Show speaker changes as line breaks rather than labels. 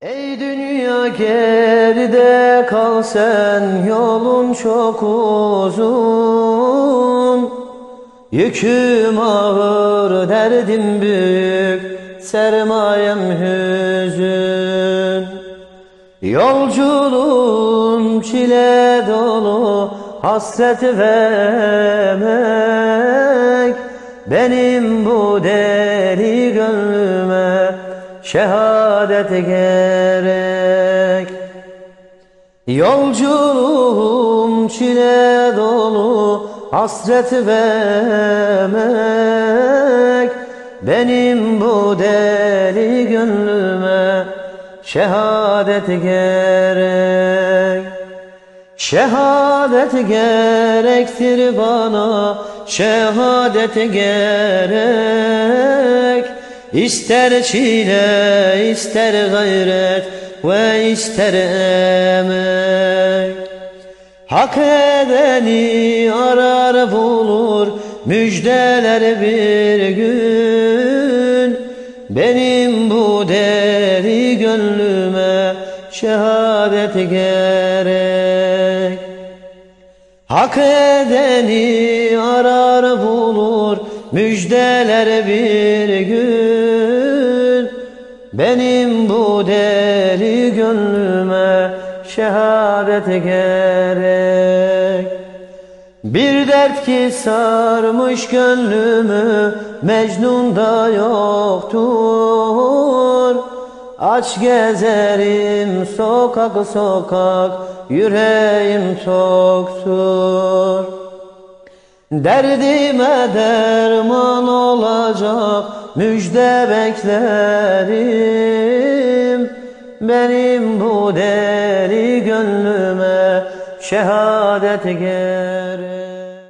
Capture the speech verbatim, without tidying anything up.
Ey dünya geride kal sen, yolun çok uzun. Yüküm ağır, derdim büyük, sermayem hüzün. Yolculuğum çile dolu, hasret ve emek. Benim bu deli gönlüme şehadet gerek. Yolculuğum çile dolu, hasret ve emek. Benim bu deli gönlüme şehadet gerek. Şehadet gerektir bana, şehadet gerek. İster çile, ister gayret ve ister emek. Hak edeni arar bulur, müjdeler bir gün. Benim bu deli gönlüme şehadet gerek. Hak edeni arar bulur, müjdeler bir gün. Benim bu deli gönlüme şehadet gerek. Bir dert ki sarmış gönlümü, Mecnun'da yoktur. Aç gezerim sokak sokak, yüreğim toktur. Derdime derman olacak müjde beklerim. Benim bu deli gönlüme şehadet gerek.